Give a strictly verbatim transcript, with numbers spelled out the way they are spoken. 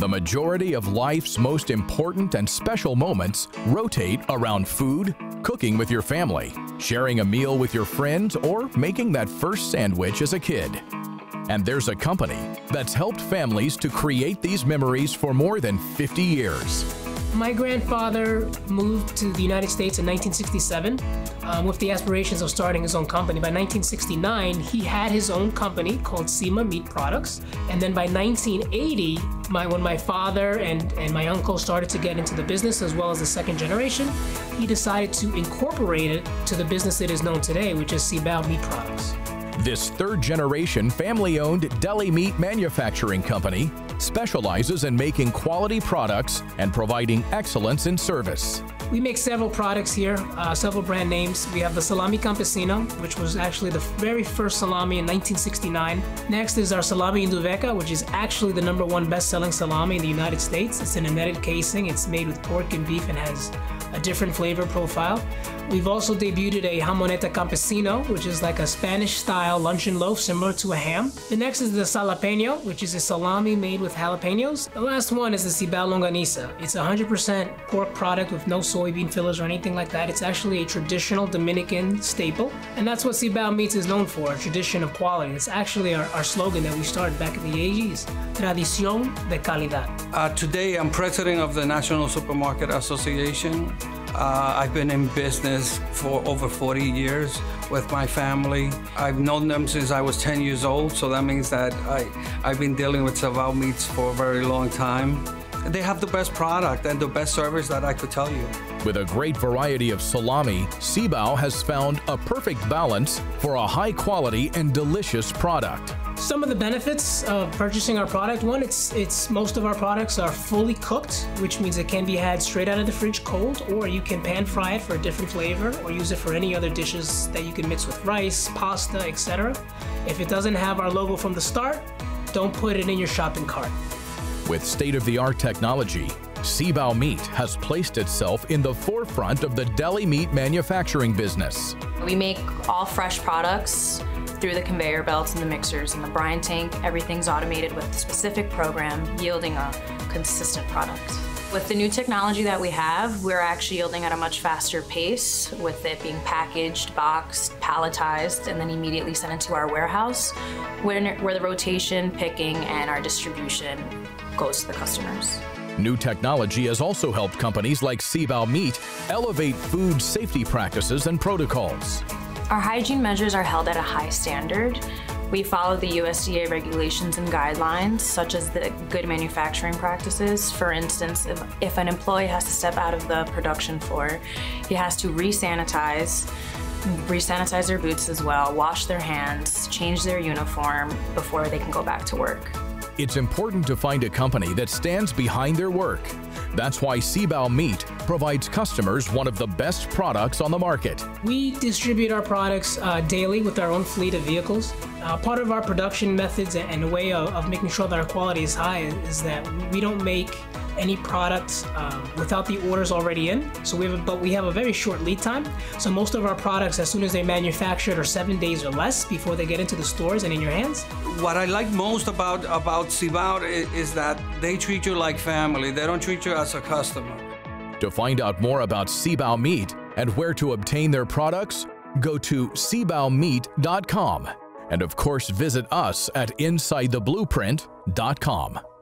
The majority of life's most important and special moments rotate around food, cooking with your family, sharing a meal with your friends, or making that first sandwich as a kid. And there's a company that's helped families to create these memories for more than fifty years. My grandfather moved to the United States in nineteen sixty-seven um, with the aspirations of starting his own company. By nineteen sixty-nine, he had his own company called Cibao Meat Products. And then by nineteen eighty, my, when my father and, and my uncle started to get into the business, as well as the second generation, he decided to incorporate it to the business it is known today, which is Cibao Meat Products. This third-generation family-owned deli meat manufacturing company specializes in making quality products and providing excellence in service. We make several products here, uh, several brand names. We have the Salami Campesino, which was actually the very first salami in nineteen sixty-nine. Next is our Salami Induveca, which is actually the number one best-selling salami in the United States. It's in a netted casing. It's made with pork and beef and has a different flavor profile. We've also debuted a Jamoneta Campesino, which is like a Spanish-style luncheon loaf similar to a ham. The next is the Jalapeño, which is a salami made with jalapenos. The last one is the Cibao Longaniza. It's a one hundred percent pork product with no soybean fillers or anything like that. It's actually a traditional Dominican staple, and that's what Cibao Meats is known for, a tradition of quality. It's actually our, our slogan that we started back in the eighties, Tradición de Calidad. Uh, today, I'm president of the National Supermarket Association. Uh, I've been in business for over forty years with my family. I've known them since I was ten years old, so that means that I, I've been dealing with Cibao Meats for a very long time. They have the best product and the best service that I could tell you. With a great variety of salami, Cibao has found a perfect balance for a high-quality and delicious product. Some of the benefits of purchasing our product: one, it's it's most of our products are fully cooked, which means it can be had straight out of the fridge cold, or you can pan fry it for a different flavor, or use it for any other dishes that you can mix with rice, pasta, et cetera. If it doesn't have our logo from the start, don't put it in your shopping cart. With state-of-the-art technology, Cibao Meat has placed itself in the forefront of the deli meat manufacturing business. We make all fresh products through the conveyor belts and the mixers and the brine tank. Everything's automated with a specific program, yielding a consistent product. With the new technology that we have, we're actually yielding at a much faster pace, with it being packaged, boxed, palletized, and then immediately sent into our warehouse, where, where the rotation, picking, and our distribution goes to the customers. New technology has also helped companies like Cibao Meat elevate food safety practices and protocols. Our hygiene measures are held at a high standard. We follow the U S D A regulations and guidelines, such as the good manufacturing practices. For instance, if, if an employee has to step out of the production floor, he has to re-sanitize, re-sanitize their boots as well, wash their hands, change their uniform before they can go back to work. It's important to find a company that stands behind their work. That's why Cibao Meat provides customers one of the best products on the market. We distribute our products uh, daily with our own fleet of vehicles. Uh, part of our production methods and a way of, of making sure that our quality is high is that we don't make any products uh, without the orders already in. So we have a, but we have a very short lead time. So most of our products, as soon as they're manufactured, are seven days or less before they get into the stores and in your hands. What I like most about, about Cibao is, is that they treat you like family. They don't treat you as a customer. To find out more about Cibao Meat and where to obtain their products, go to cibao meat dot com. And of course, visit us at inside the blueprint dot com.